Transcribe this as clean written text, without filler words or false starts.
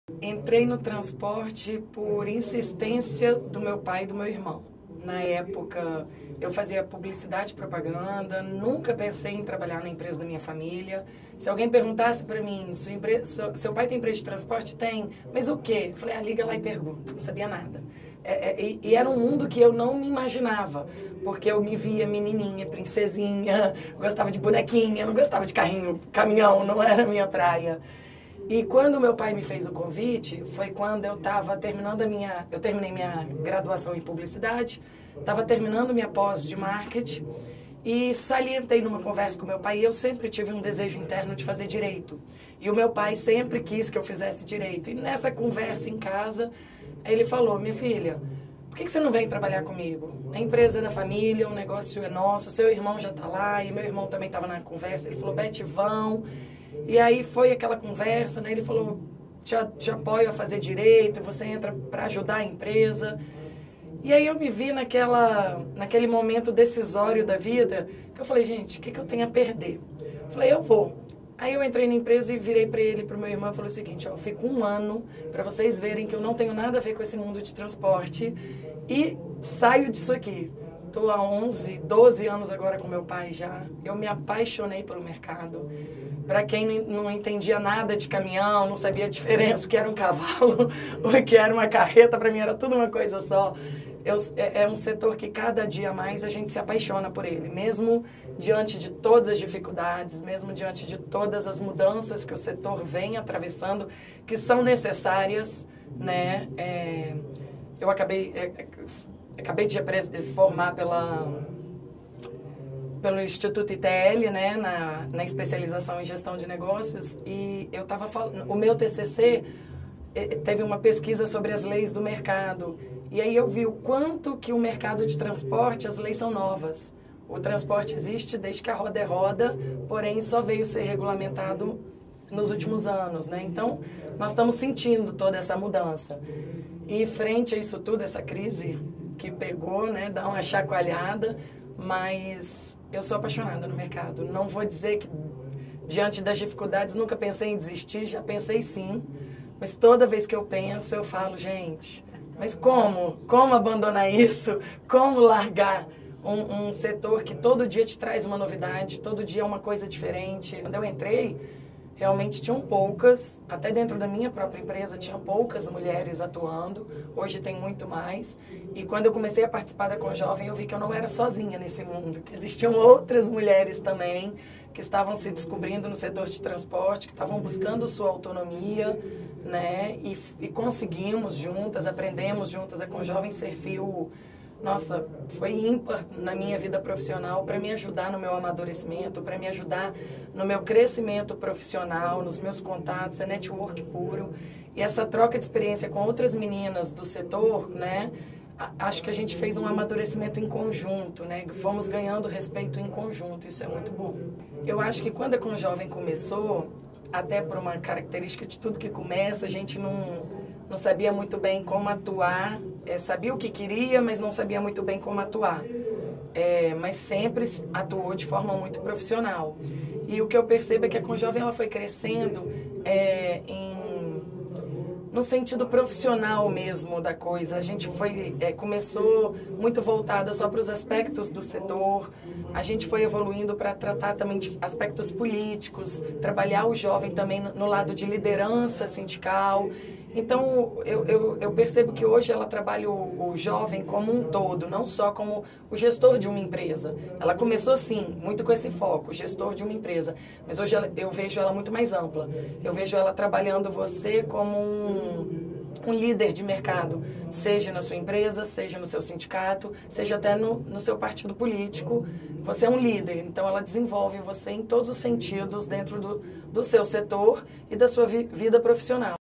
Entrei no transporte por insistência do meu pai e do meu irmão. Na época, eu fazia publicidade e propaganda, nunca pensei em trabalhar na empresa da minha família. Se alguém perguntasse para mim, seu pai tem empresa de transporte? Tem. Mas o quê? Eu falei, liga lá e pergunta. Não sabia nada. E era um mundo que eu não me imaginava, porque eu me via menininha, princesinha, gostava de bonequinha, não gostava de carrinho, caminhão, não era a minha praia. E quando meu pai me fez o convite, foi quando eu estava terminando eu terminei minha graduação em publicidade, estava terminando minha pós de marketing e salientei numa conversa com meu pai, eu sempre tive um desejo interno de fazer direito. E o meu pai sempre quis que eu fizesse direito. E nessa conversa em casa, ele falou, minha filha, por que você não vem trabalhar comigo? A empresa é da família, o negócio é nosso, seu irmão já está lá, e meu irmão também estava na conversa. Ele falou, Beth, vão. E aí foi aquela conversa, né? Ele falou, te apoio a fazer direito, você entra para ajudar a empresa. E aí eu me vi naquele momento decisório da vida, que eu falei, gente, o que eu tenho a perder? Eu falei, eu vou. Aí eu entrei na empresa e virei para ele, para o meu irmão, e falei o seguinte, eu fico um ano para vocês verem que eu não tenho nada a ver com esse mundo de transporte e saio disso aqui. Estou há 11, 12 anos agora com meu pai já. Eu me apaixonei pelo mercado. Para quem não entendia nada de caminhão, não sabia a diferença, o que era um cavalo, o que era uma carreta, para mim era tudo uma coisa só. É um setor que cada dia mais a gente se apaixona por ele, mesmo diante de todas as dificuldades, mesmo diante de todas as mudanças que o setor vem atravessando, que são necessárias, né? Eu acabei de formar pelo Instituto ITL, né, na especialização em gestão de negócios, e eu estava falando, o meu TCC teve uma pesquisa sobre as leis do mercado, e aí eu vi o quanto que o mercado de transporte, as leis são novas. O transporte existe desde que a roda é roda, porém só veio ser regulamentado nos últimos anos, né? Então, nós estamos sentindo toda essa mudança. E frente a isso tudo, essa crise que pegou, né, dá uma chacoalhada, mas eu sou apaixonada no mercado. Não vou dizer que, diante das dificuldades, nunca pensei em desistir, já pensei sim, mas toda vez que eu penso, eu falo, gente, mas como? Como abandonar isso? Como largar um setor que todo dia te traz uma novidade, todo dia é uma coisa diferente? Quando eu entrei, realmente tinham poucas, até dentro da minha própria empresa tinham poucas mulheres atuando, hoje tem muito mais. E quando eu comecei a participar da Conjovem, eu vi que eu não era sozinha nesse mundo, que existiam outras mulheres também que estavam se descobrindo no setor de transporte, que estavam buscando sua autonomia, né? E conseguimos juntas, aprendemos juntas. A Conjovem serviu, nossa, foi ímpar na minha vida profissional para me ajudar no meu amadurecimento, para me ajudar no meu crescimento profissional, nos meus contatos, é network puro. E essa troca de experiência com outras meninas do setor, né, acho que a gente fez um amadurecimento em conjunto, né, fomos ganhando respeito em conjunto, isso é muito bom. Eu acho que quando a Conjovem começou, até por uma característica de tudo que começa, a gente não sabia muito bem como atuar, sabia o que queria, mas não sabia muito bem como atuar. Mas sempre atuou de forma muito profissional. E o que eu percebo é que a Conjovem ela foi crescendo no sentido profissional mesmo da coisa. A gente começou muito voltada só para os aspectos do setor, a gente foi evoluindo para tratar também de aspectos políticos, trabalhar o jovem também no lado de liderança sindical. Então, eu percebo que hoje ela trabalha o jovem como um todo, não só como o gestor de uma empresa. Ela começou, sim, muito com esse foco, gestor de uma empresa, mas hoje eu vejo ela muito mais ampla. Eu vejo ela trabalhando você como um líder de mercado, seja na sua empresa, seja no seu sindicato, seja até no seu partido político. Você é um líder, então ela desenvolve você em todos os sentidos dentro do seu setor e da sua vida profissional.